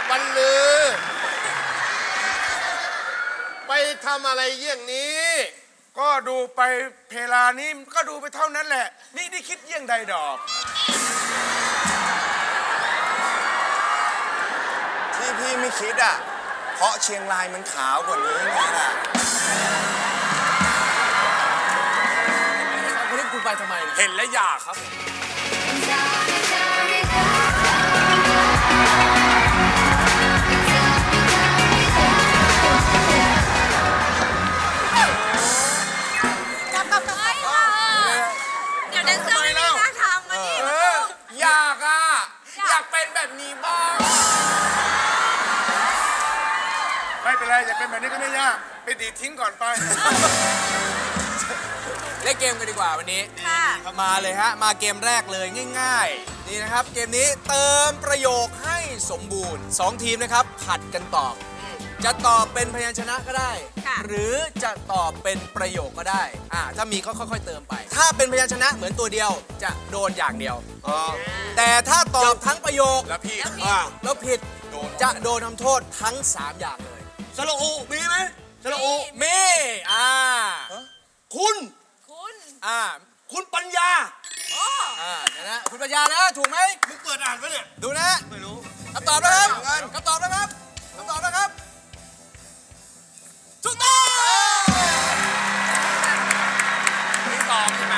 บรรลือไปทำอะไรเยี่ยงนี้ก็ดูไปเพลานี้ก็ดูไปเท่านั้นแหละนี่คิดเยี่ยงใดดอกที่พี่ไม่คิดอ่ะเพราะเชียงรายมันขาวกว่านี้ไงล่ะคนนี้คุณไปทำไมเห็นและอยากครับเดี๋ยวแดนเซอร์ไม่มีท่าทางมาดิอยากอ่ะอยากเป็นแบบนี้บ้างไม่เป็นไรอยากเป็นแบบนี้ก็ไม่ยากไปดีทิ้งก่อนไปเล่นเกมกันดีกว่าวันนี้มาเลยฮะมาเกมแรกเลยง่ายๆนี่นะครับเกมนี้เติมประโยคให้สมบูรณ์2ทีมนะครับผัดกันตอบจะตอบเป็นพยัญชนะก็ได้หรือจะตอบเป็นประโยคก็ได้ถ้ามีก็ค่อยๆเติมไปถ้าเป็นพยัญชนะเหมือนตัวเดียวจะโดนอย่างเดียวแต่ถ้าตอบทั้งประโยคแล้วผิดจะโดนทำโทษทั้ง3อย่างเลยสระอูมีไหมสระอูมีคุณปัญญานะคุณปัญญานะถูกไหมมึงเปิดอ่านไว้เนี่ยดูนะไม่รู้คำตอบนะครับคำตอบนะครับถูกต้องนี่ตอบใช่ไหม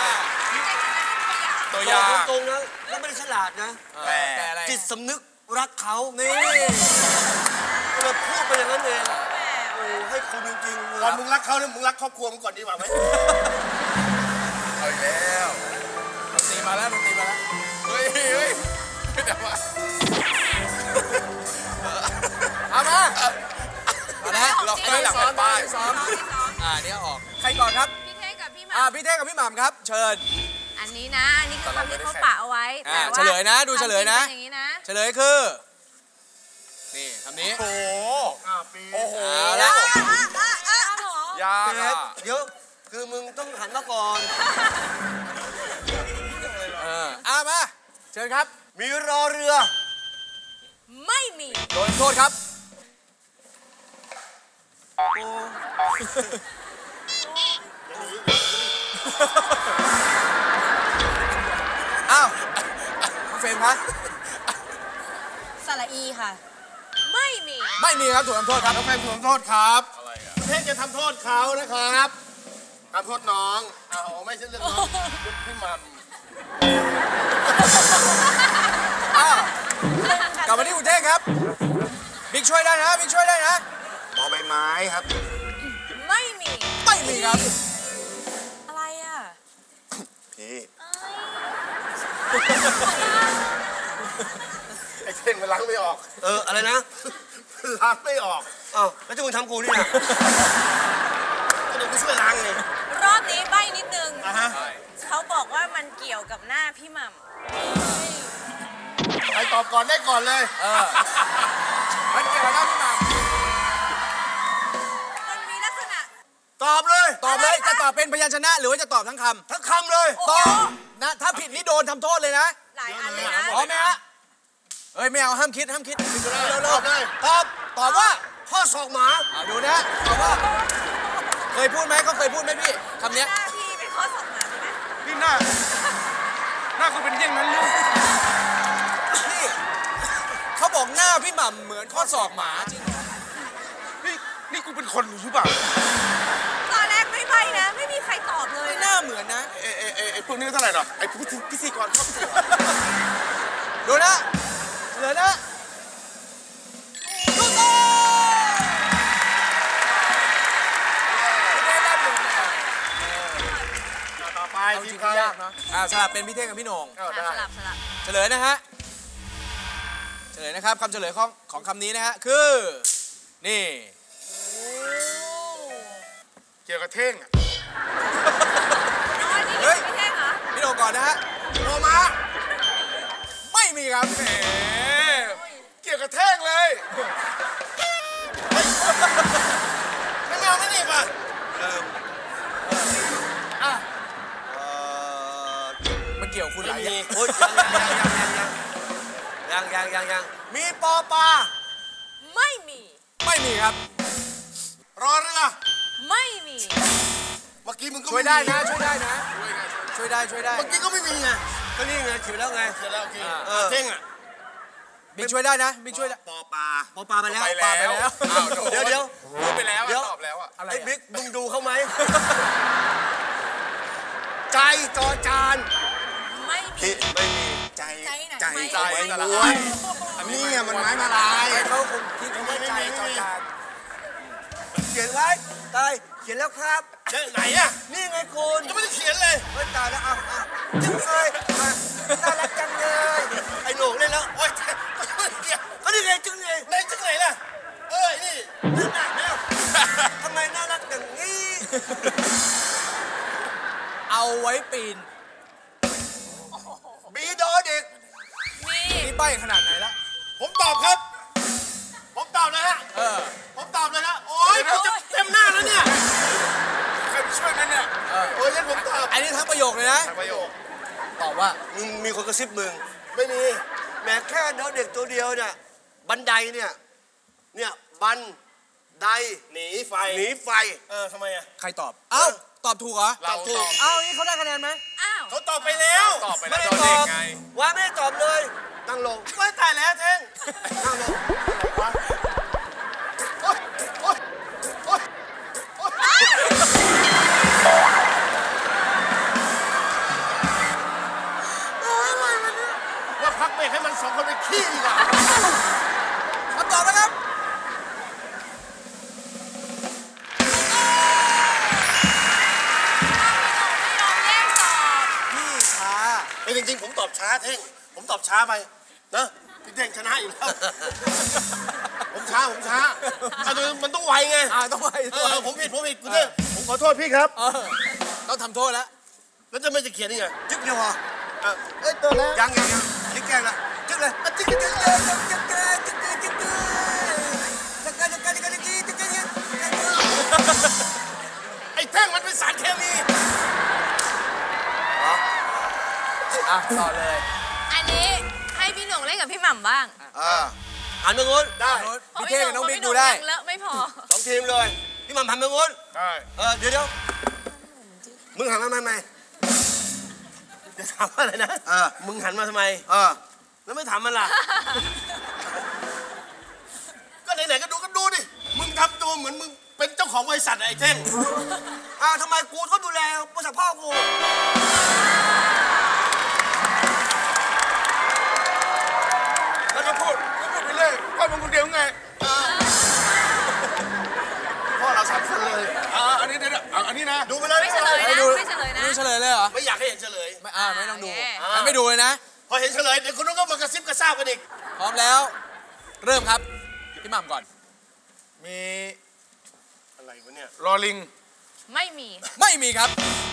ตัวยาตรงๆนะแล้วไม่ได้ฉลาดนะแต่อะไรจิตสำนึกรักเขานี่เราพูดไปอย่างนั้นเองโอ้ให้คุณจริงๆก่อนมึงรักเขาเนี่ยมึงรักครอบครัวมึงก่อนดีกว่าไหมเอาแล้วดนตรีมาแล้วเฮ้ยแต่ว่าเอามาแล้วเราเคยหลังเป็นป้ายเนี่ยออกใครก่อนครับพี่เท่งกับพี่หม่ำพี่เท่งกับพี่หม่ำครับเชิญอันนี้นะอันนี้คือคำที่เขาปะเอาไว้แต่ว่าเฉลยนะดูเฉลยนะเฉลยคือนี่คำนี้โอ้โหแล้วยากเดี๋ยวคือมึงต้องหันมาก่อนมาเชิญครับมีรอเรือไม่มีโดนโทษครับคุณเฟรมครับสระอีค่ะไม่มีครับถูกทำโทษครับน้องเฟรมถูกทำโทษครับเท่งจะทำโทษเขานะครับทำโทษน้องไม่ใช่เรื่องน้องพี่มัมกลับมาที่คุณเท่งครับบิ๊กช่วยได้นะบอใบไม้ครับไม่มีครับอะไรอ่ะพี่ไอ้เท่งมันล้างไม่ออกอะไรนะล้างไม่ออกแล้วจะมึงทำกูนี่นะก็เดี๋ยวกูช่วยล้างเลยรอบนี้ใบ้นิดนึงเขาบอกว่ามันเกี่ยวกับหน้าพี่หม่ำใครตอบก่อนได้ก่อนเลยมันเกี่ยวกับหน้าพี่หม่ำมันมีลักษณะตอบเลยจะตอบเป็นพยัญชนะหรือว่าจะตอบทั้งคำเลยตอบนะถ้าผิดนี่โดนทำโทษเลยนะหลายอันเลยนะพร้อมไหมฮะไม่เอาห้ามคิดเร็วเลยตอบว่าข้อศอกหมาดูนะตอบว่าเคยพูดไหมเขาเคยพูดไหมพี่คำนี้หน้าพี่เป็นข้อศอกหมาใช่ไหมพี่หน้าคุณเป็นเยี่ยงนั้นลูกนี่เขาบอกหน้าพี่หม่ำเหมือนข้อศอกหมาจริงนี่กูเป็นคนหรือเปล่าตอนแรกไม่ใบนะไม่มีใครตอบเลยหน้าเหมือนนะไอ้พวกนี้เท่าไหร่หรอไอ้พิธีกรเขาดูนะเหลือนะดูต่อต่อไปจริงๆยากเนาะสลับเป็นพี่เท่งกับพี่โหน่งสลับเฉลยนะฮะเฉลยนะครับคำเฉลยของคำนี้นะฮะคือนี่เกี่ยวกับเท่งเฮ้ยพี่เท่งเหรอพี่โหน่งก่อนนะฮะโทรมาไม่มีครับเกี่ยวกับเท่งเลยไม่เอาไม่หนีบมันเกี่ยวคุณหลายอย่างโอ๊ยยังมีปอปลาไม่มีไม่มีครับรอเรือไม่มีเมื่อกี้มึงก็ช่วยได้นะ ช่วยได้นะ ช่วยได้ ช่วยได้เมื่อกี้ก็ไม่มีไงก็นี่ไงเขียนแล้วไงเสร็จแล้วโอเคเท่งบิ๊กช่วยได้นะ บิ๊กช่วยได้ปอปลาปอปลาไปแล้วไปแล้วอ้าวโดนเดี๋ยวพูดไปแล้วเดี๋ยวตอบแล้วอะอะไรไอ้อะบิ๊กมึงดูเขาไหม ใจจอจานไม่มีไม่มีใจใจไหนใจไม่ใจไม่ไม้ละม้วนนี่มันไม้มาลายไอ้เขาคงคิดว่าใจจอจานเขียนไว้ตายเขียนแล้วครับไหนอะนี่ไงคุณยังไม่ได้เขียนเลยเฮ้ยตายแล้วจังเลยน่ารักจังเลยไอ้โหน่งเล่นแล้วโอ๊ยเดี๋ยวก็นี่ไงจังเลยไหนจังไหนล่ะนี่นั่นน่ะแมวทำไมน่ารักอย่างนี้เอาไว้ปีนบีดอเด็กมีนี่ใบขนาดไหนละผมตอบครับ ผมตอบเลยฮะ ผมตอบเลยฮะโอ๊ยกูจะเต็มหน้าแล้วเนี่ยใครไปช่วยนั่นเนี่ยโอ๊ยงั้นผมตอบอันนี้ทั้งประโยคเลยนะประโยคตอบว่ามึงมีคนกระซิบมึงไม่มีแม้แค่ดอเด็กตัวเดียวเนี่ยบันไดเนี่ยบันไดหนีไฟหนีไฟทำไมอะใครตอบ เอ้า ตอบถูกเหรอเราตอบเอ้านี่เขาได้คะแนนไหมอ้าวเขาตอบไปแล้วตอบไปแล้ไม่วได้ตอนตเด็อก บไงว่าไม่ได้ตอบเลยนั่งลงไม่ตายแล้วเท่งนั่งลงโอ๊ยโอ๊ยโอ๊ยโอ๊ยว่าพักเบรกให้มันสองคนไปขี้ดีกว่าคำตอบนะครับ พี่ช้าแต่จริงๆผมตอบช้าเท่ง ผมตอบช้าไปนะพี่เท่งชนะอยู่แล้ว ผมช้าเอาตัวมันต้องไวไงต้องไปต้องไปผมผิดคุณเท่งผมขอโทษพี่ครับต้องทำโทษแล้วแล้วจะไม่จะเขียนยังไงจึ๊กเดียวพอเอ้ยตัวแล้วยังนี่แกล้งละจึ๊กเลยจึ๊กจึ๊กจึ๊กจึ๊กจึ๊กจึ๊กจึ๊กจึ๊กจึ๊กจึ๊กจึ๊กจึ๊กจึ๊กจึ๊กไอ้แท่งมันเป็นสารเคมีอ่ะ ต่อเลยอันนี้ให้พี่หนุ่งเล่นกับพี่หม่ำบ้างหันไปงูนได้พี่เท่กับน้องบิ๊กดูได้เพราะพี่หนุ่งยังเลอะไม่พอสองทีมเลยพี่หม่ำหันไปงูนใช่เดี๋ยวมึงหันมาทำไมจะถามว่าอะไรนะ มึงหันมาทำไม แล้วไม่ถามมันล่ะ ก็ไหนๆก็ดูดิ มึงทำตัวเหมือนมึงเป็นเจ้าของบริษัทไอ้เท่งทำไมกูก็ดูแลบริษัทพ่อกูแล้วก็พูดไปเรื่อยว่ามึงคนเดียวไงพ่อเราสามคนเลยอันนี้เดี๋ยวอันนี้นะดูไปเลยไม่เฉลยไม่นะดูไม่เฉลยนะไม่เฉลยเลยเหรอไม่อยากให้เห็นเฉลยไม่ต้องดูโอเคงั้นไม่ดูเลยนะพอเห็นเฉลยเดี๋ยวคุณต้องก็มากระซิบกระซาบกันอีกพร้อมแล้ว เริ่มครับ พี่หม่ำก่อนมีอะไรวะเนี่ยรอลิงไม่มีไม่มีครับ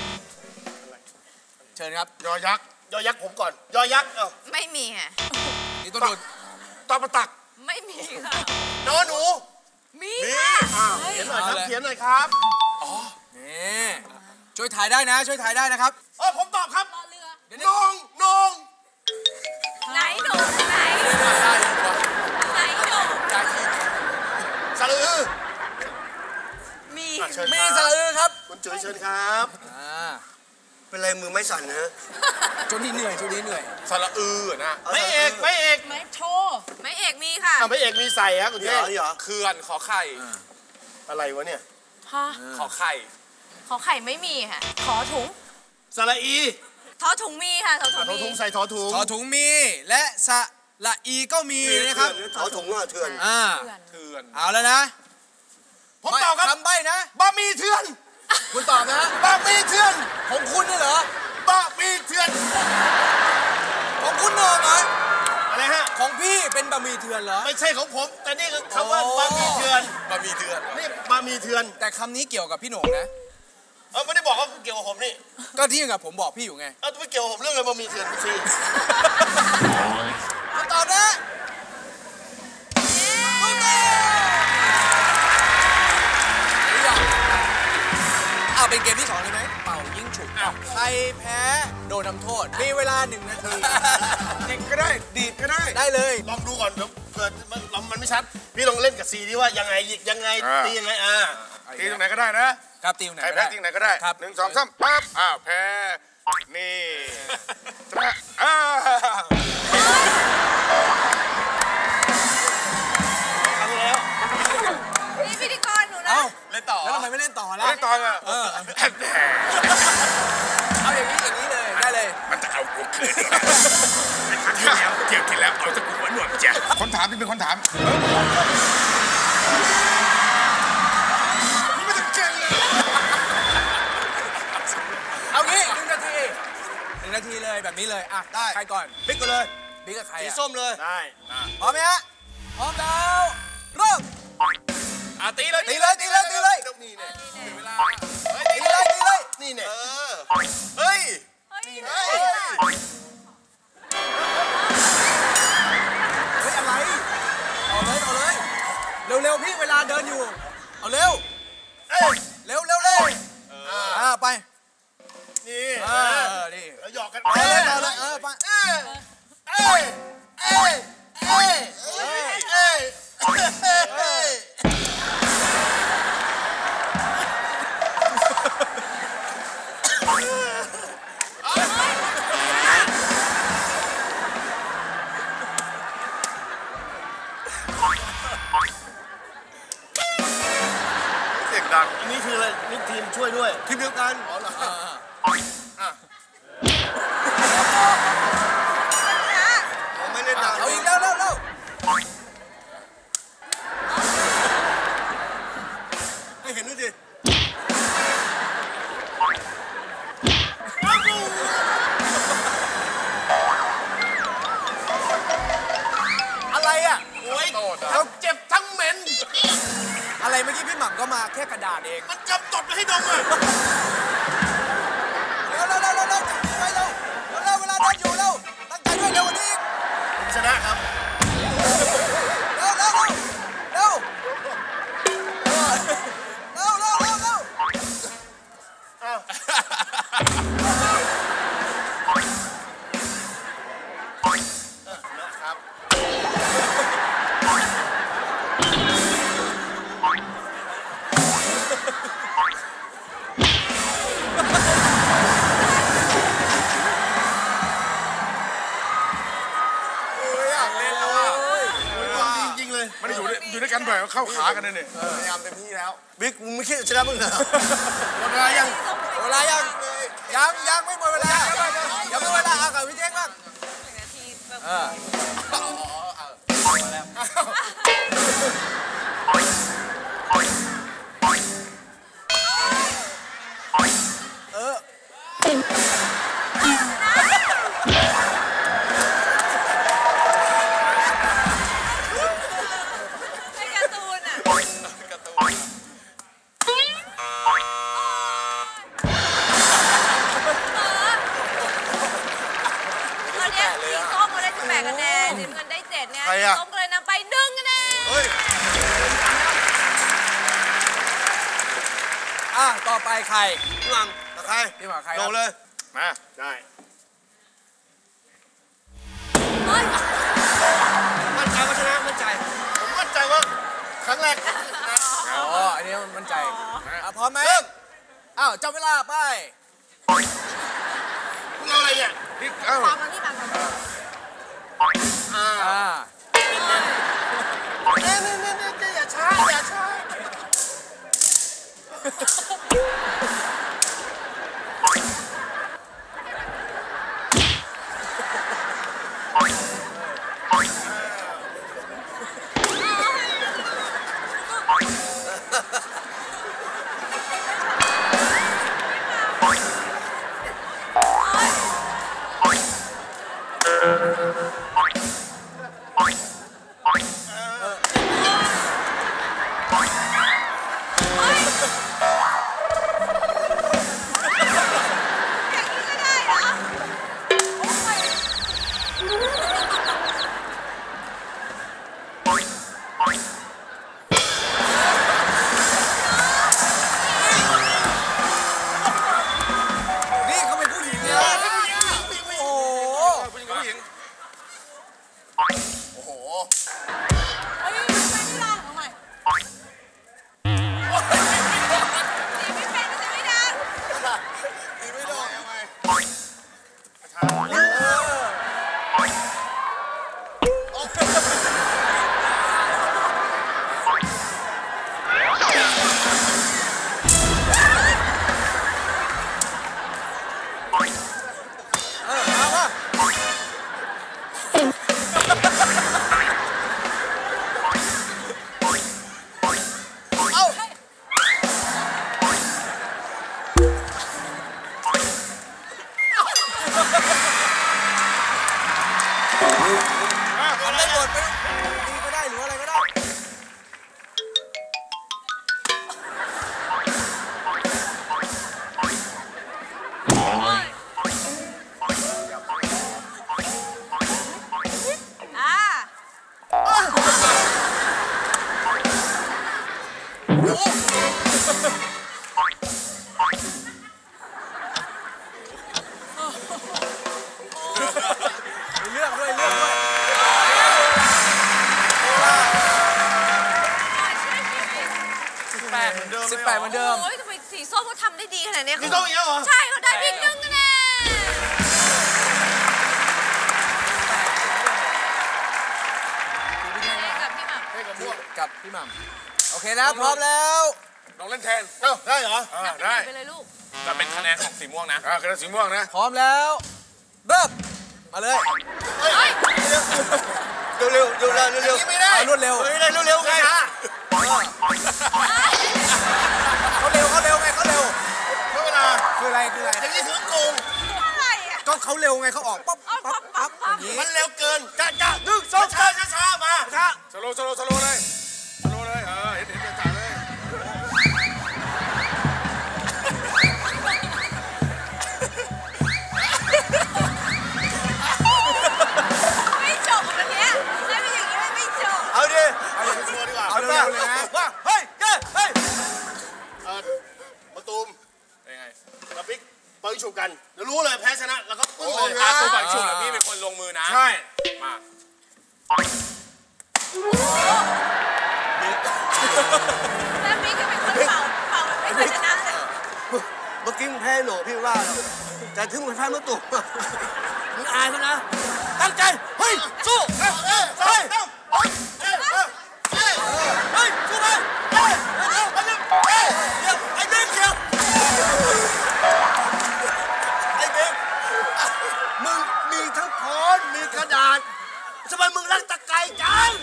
เชิญครับยอยักษ์ยอยักษ์ผมก่อน ยอยักษ์เอ้าไม่มีค่ะนี่ต้องดูตอประตักไม่มีค่ะนอหนูมีค่ะเขียนหน่อยครับ เขียนหน่อยครับนี่ช่วยถ่ายได้นะ ช่วยถ่ายได้นะครับผมตอบครับรอเรือเดี๋ยวนองนองไหนหนุ่งไหนไหนหนุ่งสลือมีเชิญมีครับสระอือครับคุณจุ๋ยเชิญครับเป็นไรมือไม่สั่นนะจนนี้เหนื่อยจนนี้เหนื่อยสระอือนะไม่เอกไม่โชว์ไม่เอกมีค่ะไม่เอกมีใส่ฮะคุณเดี๋เท่ยวเดี๋ยวเขื่อนขอไข่อะไรวะเนี่ยฮะขอไข่ขอไข่ไม่มีค่ะ ขอถุงสระอีทอถุงมีค่ะทอถุงทอมีถุงใส่ทอถุงทอถุงมี และสระอีก็มีนะครับถอถุงเถื่อนเขื่อนเอาแล้วนะผมตอบครับคำใบ้นะบะหมี่เถื่อนคุณตอบนะบะหมี่เถื่อนของคุณนี่เหรอบะหมี่เถื่อนของคุณเนอะเหรออะไรฮะของพี่เป็นบะหมี่เถื่อนเหรอไม่ใช่ของผม แต่นี่คือคำว่าบะหมี่เถื่อนบะหมี่เถื่อนนี่บะหมี่เถื่อนแต่คำนี้เกี่ยวกับพี่โหน่งนะไม่ได้บอกว่าเกี่ยวกับผมนี่ก็ที่กับผมบอกพี่อยู่ไงไม่เกี่ยวกับผมเรื่องอะไรบะหมี่เถื่อนสิคุณตอบนะถูกต้องเอาเป็นเกมที่สองเลยไหมเป่ายิงฉุกใครแพ้โดนทำโทษมีเวลา1 นาทีจิกก็ได้ดีดก็ได้ได้เลยลองดูก่อนเดี๋ยวเกิดมันไม่ชัดพี่ลองเล่นกับซีดิว่ายังไงหยิกยังไงตียังไงตีตรงไหนก็ได้นะครับตีตรงไหนใครแพ้ตีตรงไหนก็ได้ครับ 1 2 3ปั๊บแพ้นี่นี่พิธีกรหนูนะเอ้าเล่นต่อแล้วทำไมไม่เล่นต่อล่ะเล่นต่ออ่ะเอาอย่างนี้เลยได้เลยมันจะเอากูคืนอีกแล้วเที่ยวที่แล้วเอาตะกูหัวหนวดจ้ะคนถามเป็นคนถามไม่ต้องเก่งเลยเอางี้1 นาที1 นาทีเลยแบบนี้เลยได้ใครก่อนบิ๊กก็เลยบิ๊กกับใครสีส้มเลยได้พร้อมไหมฮะพร้อมแล้วเริ่มตีเลยตีเลยตีเลยตีเลยนี่เนี่ยเวลาตีเลยตีเลยนี่เนี่ยเฮ้ยเฮ้ยเฮ้ยอะไรเอาเลยเร็วๆพี่เวลาเดินอยู่เอาเร็วเร็วไปนี่นี่แล้วหยอกกันเอาเลยไปเสียงดังอันนี้คืออะไรนี่ทีมช่วยด้วยทีมเดียวกัน ผมไม่เล่นนานเอาอีกเร็วให้เห็นด้วยดิอะไรอ่ะโอ้ยโตดทั้งเจ็บทั้งเหม็นอะไรเมื่อกี้พี่หม่ำก็มาแค่กระดาษเองมันกำตดไปให้ดมเลยเร็วไปเร็วเวลาเดินอยู่เร็วตั้งใจด้วยเร็วกว่านี้อีกผมชนะครับเร็วจริงๆเลยมันอยู่ด้วยกันบ่อยเข้าขากันเลยเนี่ยพยายามเต็มที่แล้วบิ๊กมึงไม่คิดจะชนะมึงเหรอหมดเวลายังเวลายังไม่หมดเวลายังไม่เวลาเอากับพี่เท่งบ้าง 1 นาทีแบบ ให้การ์ตูนอ่ะตอนเนี้ยสีส้มมาได้18 คะแนนสีน้ำเงินได้ 7 เนี่ยสีส้มก็เลยนำไป1 คะแนนเฮ้ยต่อไปใครพี่หมังกับใครพี่หม่ำใครลงเลยมาได้เฮ้ยมั่นใจว่าชนะมั่นใจผมมั่นใจว่าครั้งแรกอันนี้มันมั่นใจพร้อมไหมจับเวลาไปมึงเอาอะไรเนี่ยบิ๊กตามมาที่บางกอกเนี่ยอย่าช้าทำได้หมดไปดีก็ได้หรืออะไรก็ได้เลือกด้วย18 เหมือนเดิม18 เหมือนเดิมโอ้ยทำไมสีส้มเขาทำได้ดีขนาดนี้สีส้มอีกแล้วเหรอใช่เขาได้พี่1 คะแนน กับพี่หม่ำกับพี่หม่ำโอเคนะพร้อมแล้วลองเล่นแทนเอ้าได้เหรอได้ไปเลยลูกจะเป็นคะแนนของสีม่วงนะคะแนนสีม่วงนะพร้อมแล้วเริ่มมาเลยเฮ้ยเร็วเร็วเร็วเร็วไม่ได้เอารวดเร็วไม่ได้เร็วๆไงเขาเร็วไงเขาเร็วเวลาคืออะไรอย่างนี้ถือโกงอะไรอ่ะก็เขาเร็วไงเขาออกปั๊บอย่างนี้มันเร็วเกินจ้า1 2 3ช้ามาช้าสโลเลยสโลเลยเห็นจ่าเลยไม่จบวันนี้ได้เป็นอย่างนี้ไม่จบเอาดิเอาอย่างชัวร์ดีกว่าเอาเร็วเลยนะว่าเฮ้ยเฮ้ยมะตูมยังไงกับบิ๊กเปิดฉุบกันเดี๋ยวรู้เลยแพ้ชนะแล้วก็ปึ้งเลยตัวบังชุบแล้วพี่เป็นคนลงมือนะใช่มาแล้วบิ๊กก็เป็นคนเป่าไม่เคยชนะเลยเมื่อกี้มึงแพ้หนูพี่ว่าแต่ถึงมึงแพ้เมื่อตู่มึงอายเขานะตั้งใจเฮ้ยสู้เฮ้ยเฮ้ยเฮ้ยสู้ไปเฮ้ยเดี๋ยวไอ้เด็กเชียวไอ้เด็กมึงมีทั้งค้อนมีกระดาษทำไมมึงรักตะไคร้จัง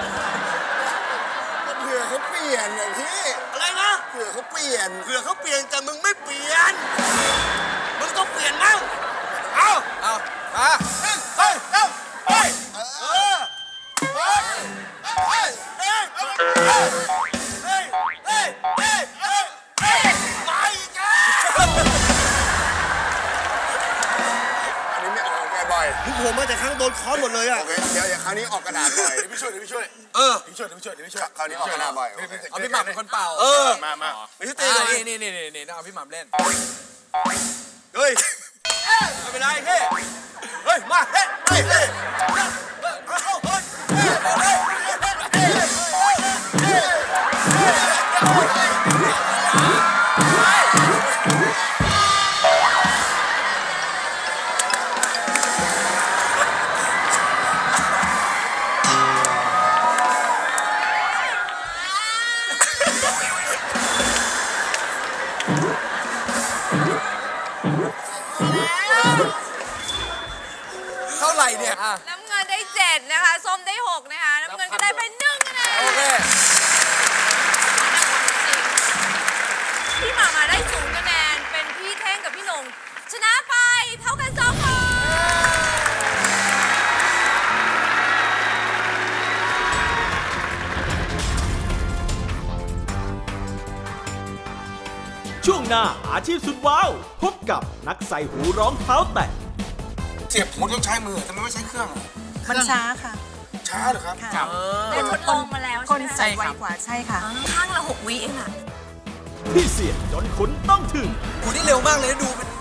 เผื่อเขาเปลี่ยนอย่างพี่อะไรนะเผื่อเขาเปลี่ยนเผื่อเขาเปลี่ยนแต่มึงไม่เปลี่ยนมึงต้องเปลี่ยนมั่งเอาเอามาเฮ้ยเฮ้ยเฮ้ยเฮ้ยเฮ้ยเฮ้ยเฮ้ยเฮ้ยเฮ้ยเฮ้ยเฮ้ยเฮ้ยมาอีกแล้วอันนี้ไม่ออกแกบ่อยผมมาจากข้างโดนค้อนหมดเลยอ่ะโอเคเดี๋ยวคราวนี้ออกกระดาษบ่อยพี่ช่วยพี่ช่วยเออพี่ช่วยคราวนี้ออกกระดาษบ่อยเอาพี่หม่ำเป็นคนเป่ามาไม่ใช่ตีเลยนี่เอาพี่หม่ำเล่นเฮ้ยไม่เป็นไรเฮ้ยเฮ้ยมาเฮ้ยเฮ้ยเฮ้ยเอาเฮ้ยเฮ้ยเท่าไหร่เนี่ยอ่ะน้ำเงินได้7นะคะส้มได้6นะคะน้ำเงินก็ได้ไป1 คะแนนโอเคพี่หม่ำมาได้0 คะแนนเป็นพี่เท่งกับพี่หนงชนะไปเท่ากัน2 คนช่วงหน้าอาชีพสุดว้าวพบกับนักใส่หูร้องเท้าแตะเสียบหูต้องใช้มือทำไมไม่ใช้เครื่องมันช้าค่ะช้าเหรอครับค่ะได้ทดลองมาแล้วคนใช่ไหมใส่ไวกว่าใช่ค่ะข้างละ6 วิเองอะที่เสียดจนคุณต้องถึงโหนี่เร็วมากเลยนะดูเป็น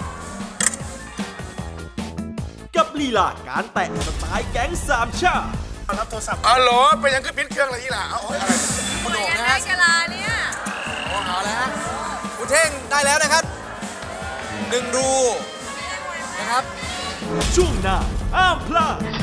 กับลีลาการแตะสไตล์แก๊งสามชาติรับโทรศัพท์อ๋อเหรอเป็นยังคือปิดเครื่องอะไรที่ล่ะเอาอะไรคุณโหนงนะได้กีฬาเนี่ยเอาแล้วฮะคุณเท่งได้แล้วนะครับ1 รูนะครับช่วงหน้าห้ามพลาด